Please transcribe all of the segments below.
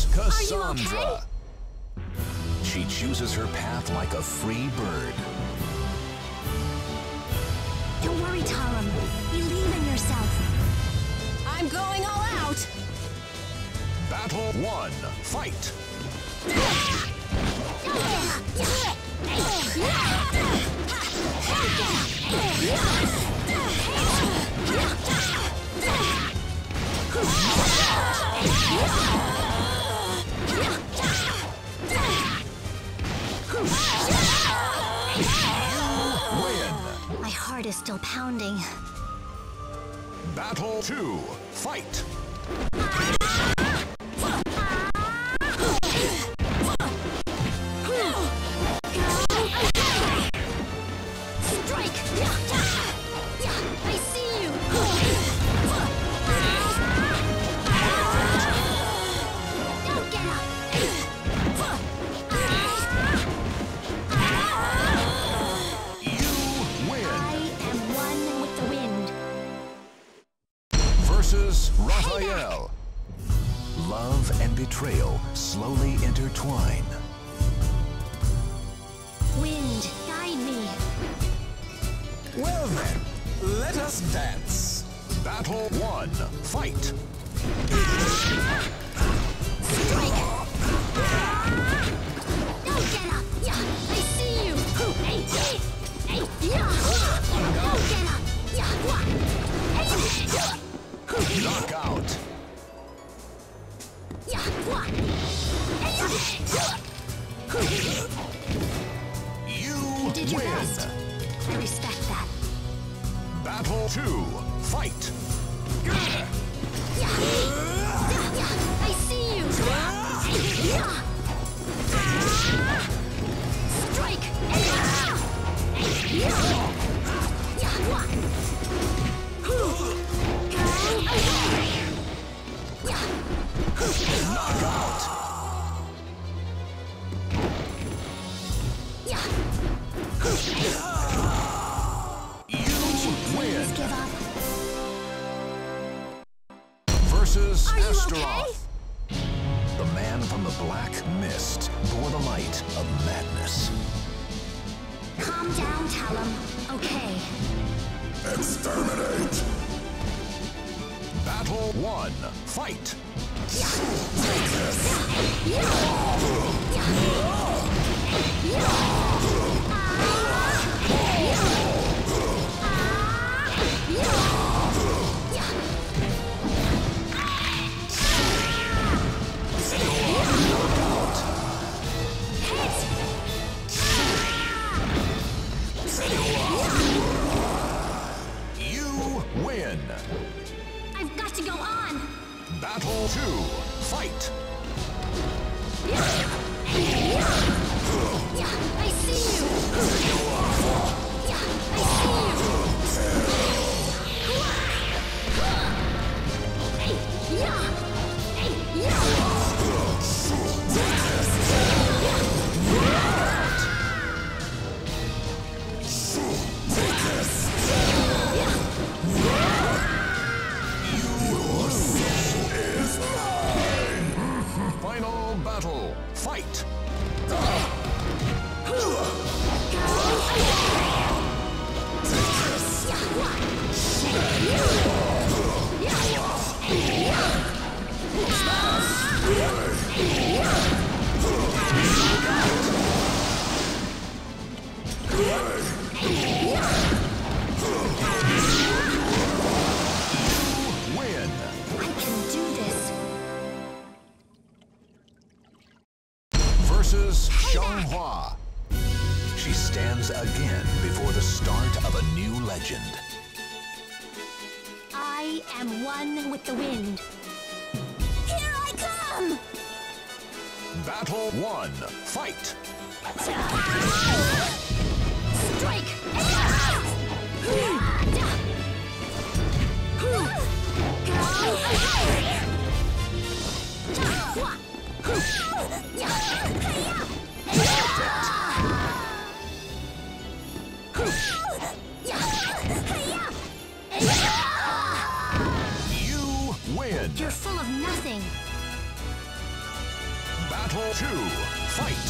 Here's Cassandra. Okay? She chooses her path like a free bird. Don't worry, Tarum. Believe in yourself. I'm going all out. Battle 1. Fight! My heart is still pounding. Battle 2. Fight! Strike! I see you! Don't get up! You win! I am one with the wind. Versus Raphael. Love and betrayal slowly intertwine. Wind, guide me. Well then, let us dance. Battle 1. Fight! Strike! Don't get up! I see you! Don't get up! Knockout! You did your win! best. I respect that. Battle 2. Fight! I see you! Strike! Knockout! You win! Give up. Versus Are you Astaroth. The man from the black mist bore the light of madness. Calm down, Talum. Okay. Exterminate! Battle 1. Fight! You win! I've got to go on. Battle 2. Fight! I see you. Final battle. Fight! Win! I can do this. Versus Xianghua. She stands again before the start of a new legend. I am one with the wind. Here I come! Battle 1. Fight! Strike! You win! You're full of nothing. Battle 2. Fight.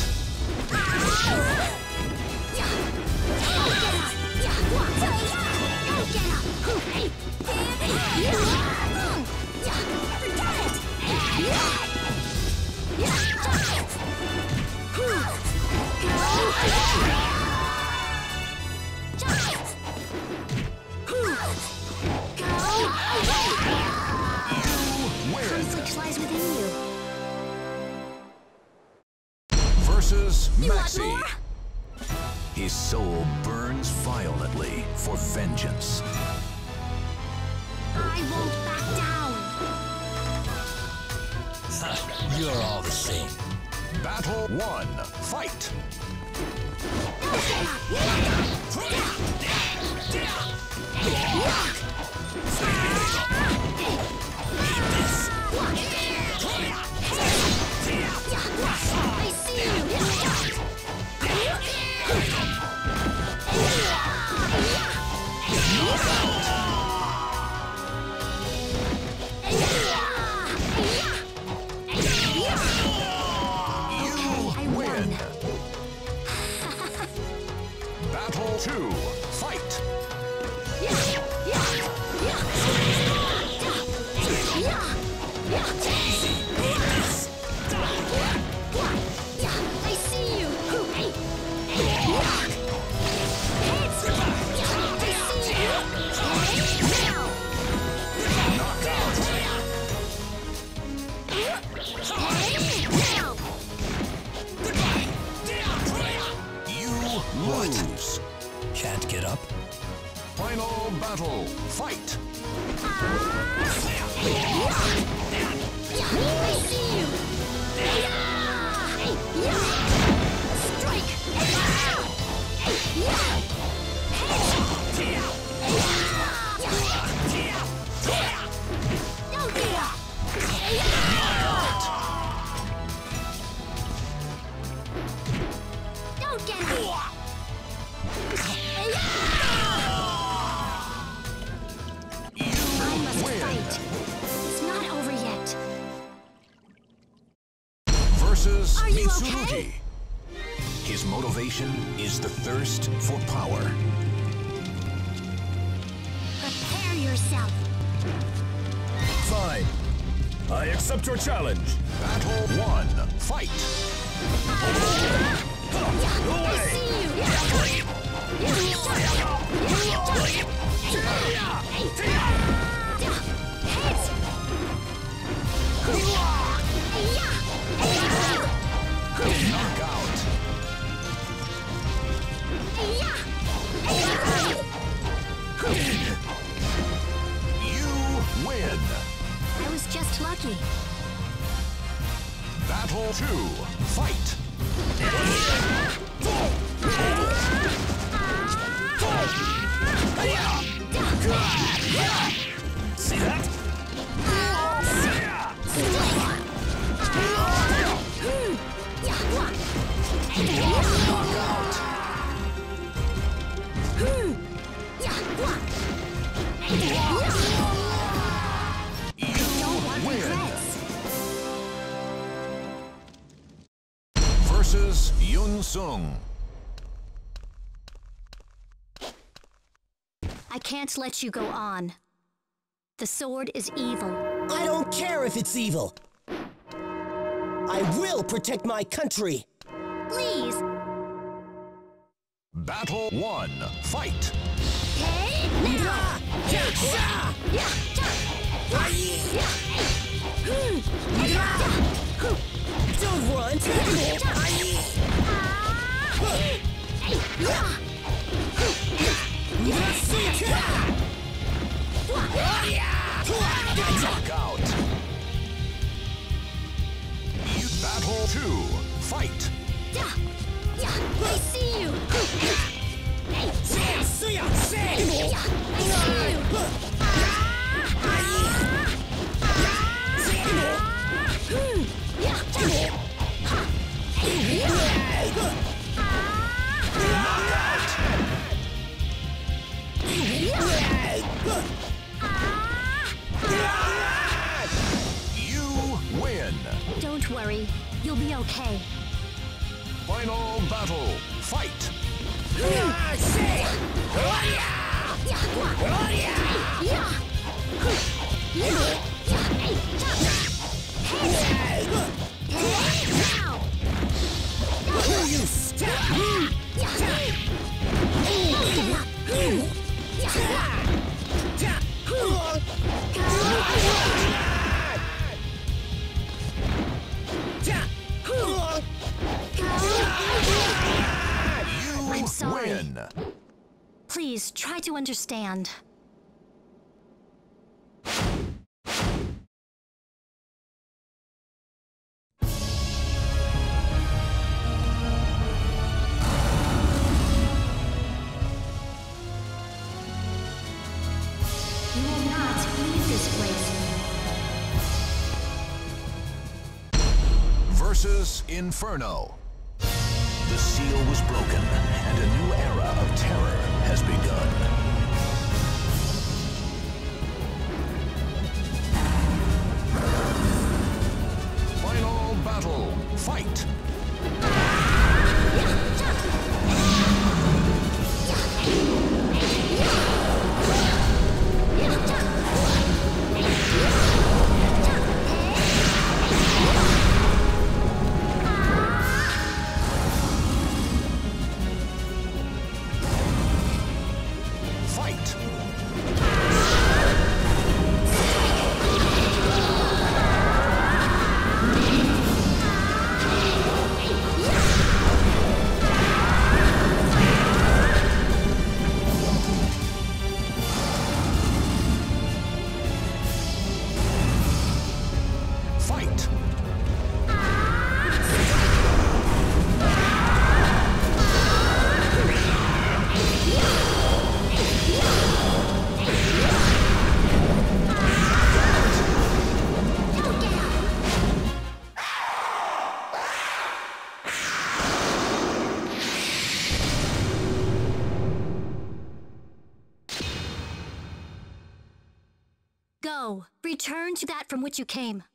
Conflict lies within you. Versus You want Maxi. more? His soul burns violently for vengeance. I won't back down. You're all the same. Battle 1. Fight. I see you. I won. Battle 2. Fight. I see you. You lose. Can't get up? Final battle. Fight. I see you. Don't get it. I must fight. It's not over yet. Versus Are you Mitsurugi. okay? His motivation is the thirst for power. Prepare yourself. Fine. I accept your challenge. Battle 1. Fight. I see Knockout. You win. I was just lucky. Battle 2. Fight. See that? Don't want Win. regrets. Versus Yun Sung. I can't let you go on. The sword is evil. I don't care if it's evil. I will protect my country. Please. Battle 1. Fight. Hey, now. Don't run. Knockout. You Battle 2. Fight. I see you. I see you. You win. Don't worry. You'll be okay. Final battle. Fight. I'm sorry. Win. Please try to understand. You will not leave this place. Versus Inferno. The seal was broken, and a new era of terror has begun. Final battle. Fight. Fight. Fight. Go. Return to that from which you came.